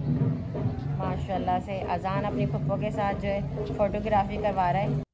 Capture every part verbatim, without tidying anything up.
माशाल्लाह से अजान अपनी पप्पो के साथ जो है फोटोग्राफी करवा रहा है।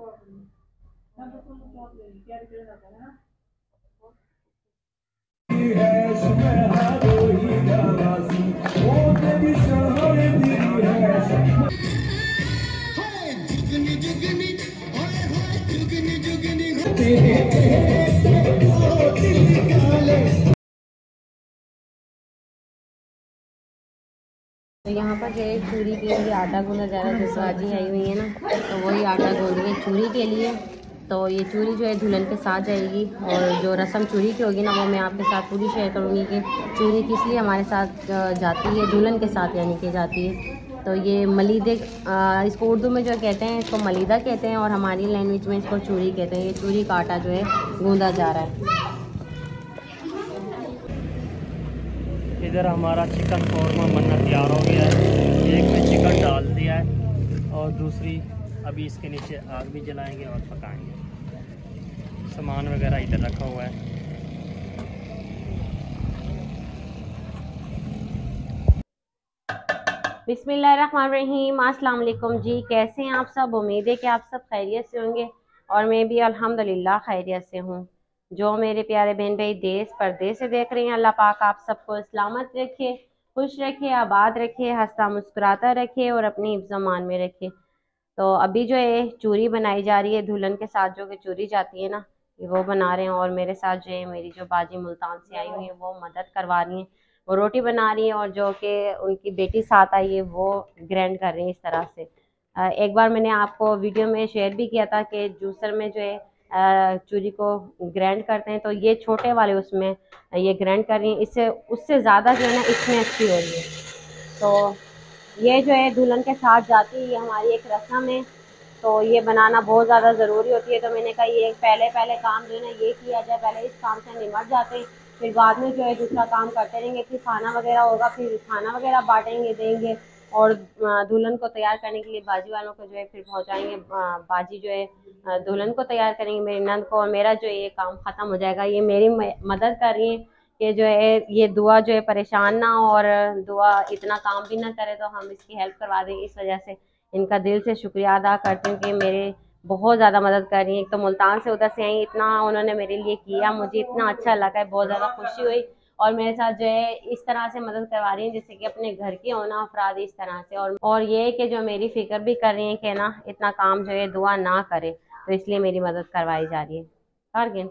तो यहाँ पर जो है चूरी के लिए आटा गूंदा जा रहा है। जो बाजी आई हुई है ना, तो वही आटा गूंद रही है चूरी के लिए। तो ये चूरी जो है दुल्हन के साथ जाएगी, और जो रस्म चूरी की होगी ना, वो मैं आपके साथ पूरी शेयर करूँगी कि चूरी किस लिए हमारे साथ जाती है, दुल्हन के साथ यानी कि जाती है। तो ये मलीदे, इसको उर्दू में जो कहते हैं इसको मलीदा कहते हैं, और हमारी लैंग्वेज में इसको चूरी कहते हैं। ये चूरी का आटा जो है गूंदा जा रहा है। इधर हमारा चिकन कौरमा बनना तैयार हो गया है। एक में चिकन डाल दिया है, और दूसरी अभी इसके नीचे आग भी जलाएंगे और पकाएंगे। सामान वगैरह इधर रखा हुआ है। बिस्मिल्लाहिर्रहमानिर्रहीम, अस्सलाम वालेकुम जी। कैसे हैं आप सब? उम्मीद है कि आप सब खैरियत से होंगे, और मैं भी अल्हम्दुलिल्लाह खैरियत से हूँ। जो मेरे प्यारे बहन भाई देश परदेश से देख रहे हैं, अल्लाह पाक आप सबको सलामत रखे, खुश रखे, आबाद रखे, हंसता मुस्कुराता रखे, और अपनी हिफ्ज़ मान में रखे। तो अभी जो है चूरी बनाई जा रही है, दुल्हन के साथ जो कि चूरी जाती है ना, वो बना रहे हैं। और मेरे साथ जो है मेरी जो बाजी मुल्तान से आई हुई है, वो मदद करवा रही हैं, वो रोटी बना रही हैं, और जो कि उनकी बेटी साथ आई है वो ग्राइंड कर रही है इस तरह से। एक बार मैंने आपको वीडियो में शेयर भी किया था कि जूसर में जो है चूरी को ग्राइंड करते हैं, तो ये छोटे वाले उसमें ये ग्राइंड कर रही हैं। इससे उससे ज़्यादा जो है ना इसमें अच्छी हो रही है। तो ये जो है दुल्हन के साथ जाती है, ये हमारी एक रस्म है। तो ये बनाना बहुत ज़्यादा ज़रूरी होती है। तो मैंने कहा ये पहले पहले काम जो है ना ये किया जाए, पहले इस काम से निमट जाते हैं, फिर बाद में जो है दूसरा काम करते रहेंगे। फिर खाना वगैरह होगा, फिर खाना वगैरह बांटेंगे, देंगे, और दुल्हन को तैयार करने के लिए बाजी वालों को जो है फिर पहुंचाएंगे। बाजी जो है दुल्हन को तैयार करेंगे, मेरी नंद को, और मेरा जो है ये काम ख़त्म हो जाएगा। ये मेरी मदद कर रही है कि जो है ये दुआ जो है परेशान ना हो, और दुआ इतना काम भी ना करे, तो हम इसकी हेल्प करवा देंगे। इस वजह से इनका दिल से शुक्रिया अदा करती हूँ कि मेरे बहुत ज़्यादा मदद कर रही हैं। एक तो मुल्तान से उधर से आई, इतना उन्होंने मेरे लिए किया, मुझे इतना अच्छा लगा है, बहुत ज़्यादा खुशी हुई। और मेरे साथ जो है इस तरह से मदद करवा रही हैं जैसे कि अपने घर के होना अफराद इस तरह से। और और ये है कि जो मेरी फिक्र भी कर रही हैं कि ना इतना काम जो है दुआ ना करे, तो इसलिए मेरी मदद करवाई जा रही है। कारगिन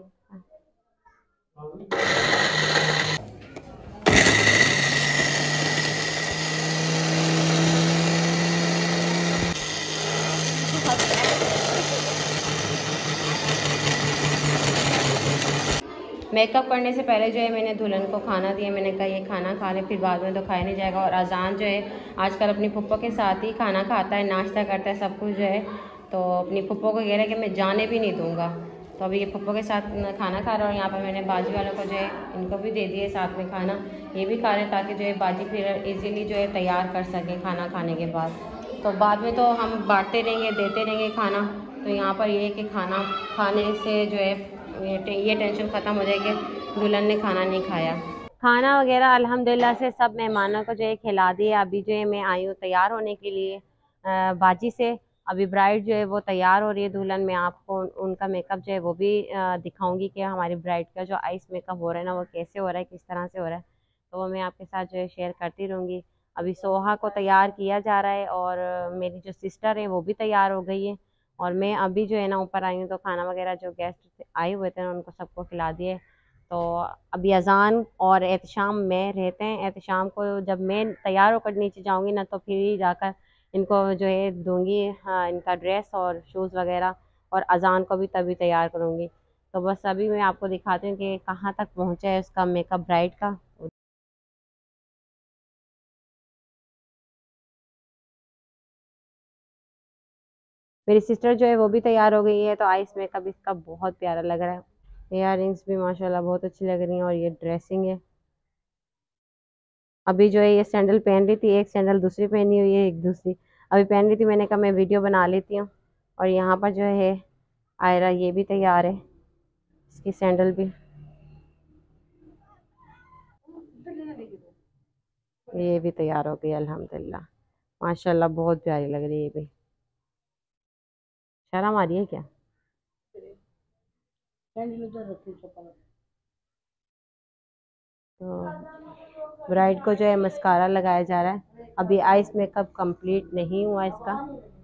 मेकअप करने से पहले जो है मैंने दुल्हन को खाना दिया। मैंने कहा ये खाना खा ले, फिर बाद में तो खाया नहीं जाएगा। और अजान जो है आजकल अपनी पप्पो के साथ ही खाना खाता है, नाश्ता करता है, सब कुछ जो है। तो अपनी पप्पो को कह रहा है कि मैं जाने भी नहीं दूंगा। तो अभी ये पप्पो के साथ खाना खा रहा हूँ। यहाँ पर मैंने बाजी वालों को जो है इनको भी दे दिया साथ में खाना, ये भी खा रहे हैं, ताकि जो है बाजी फिर ईज़िली जो है तैयार कर सकें खाना खाने के बाद। तो बाद में तो हम बांटते रहेंगे, देते रहेंगे खाना। तो यहाँ पर ये है कि खाना खाने से जो है ये टेंशन ख़त्म हो जाएगी, दुल्हन ने खाना नहीं खाया। खाना वगैरह अल्हम्दुलिल्लाह से सब मेहमानों को जो है खिला दिए। अभी जो है मैं आई हूँ तैयार होने के लिए आ, बाजी से। अभी ब्राइड जो है वो तैयार हो रही है दुल्हन। मैं आपको उन, उनका मेकअप जो है वो भी आ, दिखाऊंगी कि हमारी ब्राइड का जो आइस मेकअप हो रहा है ना, वो कैसे हो रहा है, किस तरह से हो रहा है। तो वो मैं आपके साथ जो है शेयर करती रहूँगी। अभी सोहा को तैयार किया जा रहा है, और मेरी जो सिस्टर है वो भी तैयार हो गई है, और मैं अभी जो है ना ऊपर आई हूँ। तो खाना वगैरह जो गेस्ट आए हुए थे उनको सबको खिला दिए। तो अभी अजान और एहतशाम में रहते हैं। एहतशाम को जब मैं तैयार होकर नीचे जाऊंगी ना, तो फिर ही जाकर इनको जो है दूंगी, हाँ, इनका ड्रेस और शूज़ वगैरह, और अजान को भी तभी तैयार करूंगी। तो बस अभी मैं आपको दिखाती हूँ कि कहाँ तक पहुँचा है उसका मेकअप ब्राइड का। मेरी सिस्टर जो है वो भी तैयार हो गई है। तो आइस मेकअप इसका बहुत प्यारा लग रहा है। इयर रिंग्स भी माशाल्लाह बहुत अच्छी लग रही हैं, और ये ड्रेसिंग है। अभी जो है ये सैंडल पहन रही थी, एक सैंडल दूसरी पहनी हुई है, एक दूसरी अभी पहन रही थी। मैंने कहा मैं वीडियो बना लेती हूँ। और यहाँ पर जो है आयरा ये भी तैयार है, इसकी सैंडल भी। ये भी तैयार हो गई अल्हम्दुलिल्लाह। माशाल्लाह बहुत प्यारी लग रही है। ये भी शर्म आ रही है क्या? तो ब्राइड को जो है मस्कारा लगाया जा रहा है। अभी आइस मेकअप कंप्लीट नहीं हुआ इसका।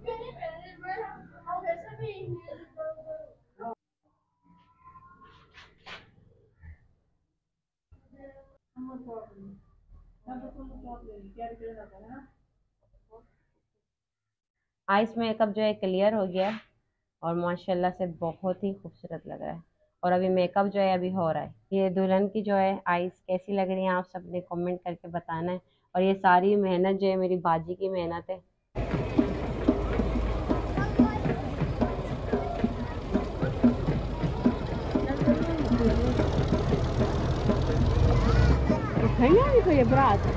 आइस मेकअप जो है क्लियर हो गया है और माशाल्लाह से बहुत ही खूबसूरत लग रहा है। और अभी मेकअप जो है अभी हो रहा है। ये दुल्हन की जो है आइस कैसी लग रही है आप सबने कमेंट करके बताना है। और ये सारी मेहनत जो है मेरी बाजी की मेहनत है। ये बरात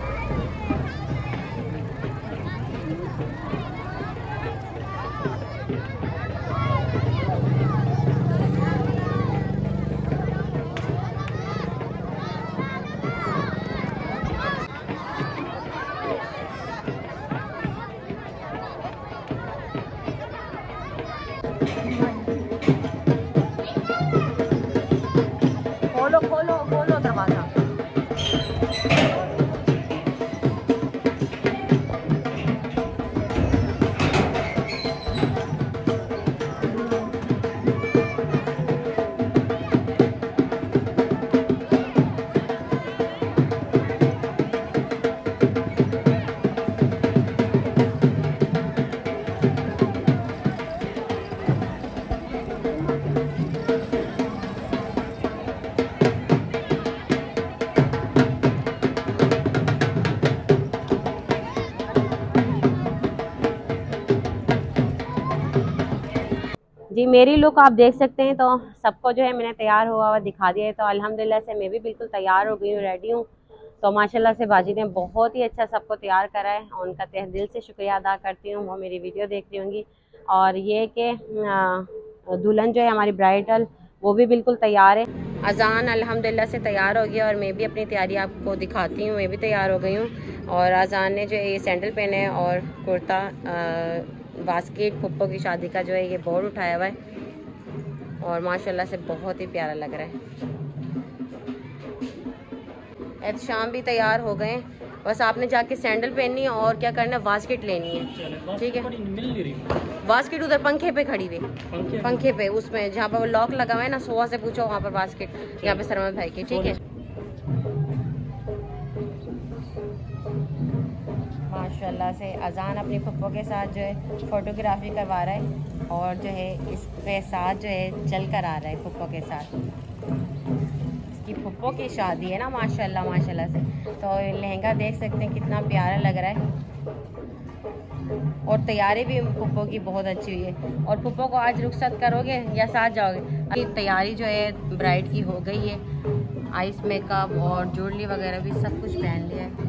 खोलो खोलो खोलो दरवाजा। जी मेरी लुक आप देख सकते हैं। तो सबको जो है मैंने तैयार हुआ हुआ दिखा दिया है। तो अल्हम्दुलिल्लाह से मैं भी बिल्कुल तैयार हो गई हूँ, रेडी हूँ। तो माशाल्लाह से बाजी ने बहुत ही अच्छा सबको तैयार करा है और उनका तहे दिल से शुक्रिया अदा करती हूँ। वो मेरी वीडियो देख रही होंगी। और ये कि दुल्हन जो है हमारी ब्राइडल वो भी बिल्कुल तैयार है। अजान अल्हम्दुलिल्लाह से तैयार हो गया और मैं भी अपनी तैयारी आपको दिखाती हूँ। मैं भी तैयार हो गई हूँ। और अजान ने जो है ये सैंडल पहने है और कुर्ता बास्केट पुप्पो की शादी का जो है ये बोर्ड उठाया हुआ है और माशाल्लाह से बहुत ही प्यारा लग रहा है। एहतशाम भी तैयार हो गए। बस आपने जाके सैंडल पहननी है और क्या करना है, बास्केट लेनी है। ठीक है, बास्केट उधर पंखे पे खड़ी हुई, पंखे पे उसमें जहाँ पर लॉक लगा हुआ है ना, सोहा से पूछो वहाँ पर बास्केट, यहाँ पे सरमद भाई की। ठीक है, माशाल्लाह से अजान अपनी पप्पो के साथ जो है फोटोग्राफी करवा रहा है और जो है इसके साथ जो है चल कर आ रहा है पप्पो के साथ। इसकी पप्पो की शादी है ना, माशाल्लाह माशाल्लाह से। तो लहंगा देख सकते हैं कितना प्यारा लग रहा है और तैयारी भी पप्पो की बहुत अच्छी हुई है। और पप्पो को आज रुखसत करोगे या साथ जाओगे? अभी तैयारी जो है ब्राइड की हो गई है। आइस मेकअप और ज्वेलरी वगैरह भी सब कुछ पहन लिया है।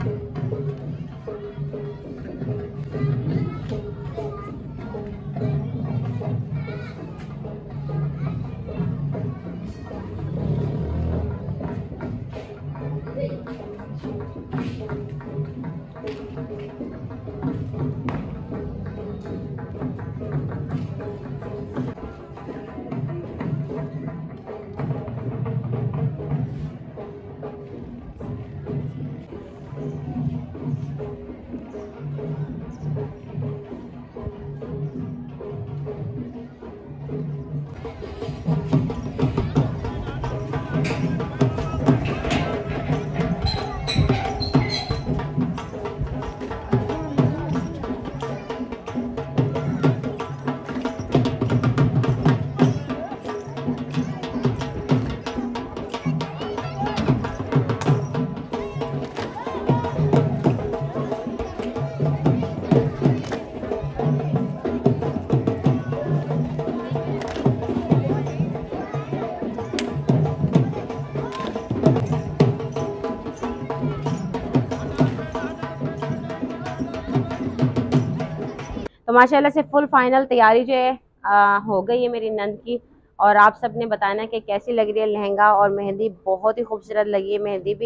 तो माशाल्लाह से फुल फाइनल तैयारी जो है आ, हो गई है मेरी नंद की। और आप सब ने बताना कि कैसी लग रही है लहंगा और मेहंदी। बहुत ही खूबसूरत लगी है मेहंदी भी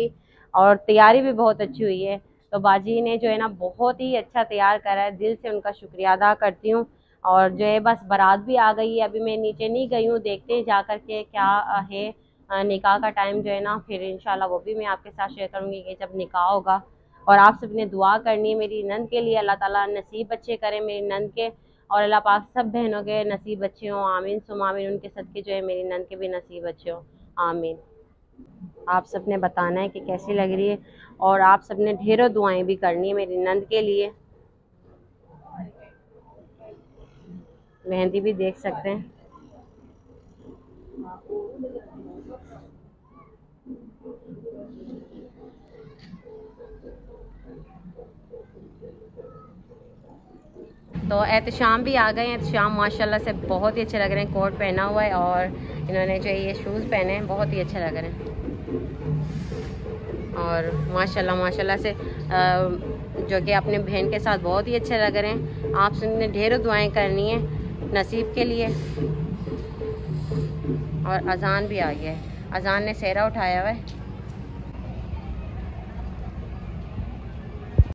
और तैयारी भी बहुत अच्छी हुई है। तो बाजी ने जो है ना बहुत ही अच्छा तैयार करा है, दिल से उनका शुक्रिया अदा करती हूँ। और जो है बस बारात भी आ गई है, अभी मैं नीचे नहीं गई हूँ, देखते हैं जा कर के क्या है निकाह का टाइम जो है ना, फिर इंशाल्लाह वो भी मैं आपके साथ शेयर करूँगी कि जब निकाह होगा। और आप सबने दुआ करनी है मेरी नंद के लिए, अल्लाह ताला नसीब अच्छे करे मेरी नंद के, और अल्लाह पाक सब बहनों के नसीब अच्छे हों, आमीन सुम आमीन। उनके सदके जो है मेरी नंद के भी नसीब अच्छे हों, आमीन। आप सब ने बताना है कि कैसी लग रही है, और आप सब ने ढेरों दुआएं भी करनी है मेरी नंद के लिए। मेहंदी भी देख सकते हैं। तो एहतशाम भी आ गए हैं। एहतशाम माशाल्लाह से बहुत ही अच्छे लग रहे हैं, कोट पहना हुआ है और इन्होंने जो ये शूज़ पहने हैं, बहुत ही अच्छे लग रहे हैं। और माशाल्लाह माशाल्लाह से जो कि अपने बहन के साथ बहुत ही अच्छे लग रहे हैं। आप सबने ढेरों दुआएं करनी है नसीब के लिए। और अजान भी आ गया है, अजान ने सेहरा उठाया हुआ है।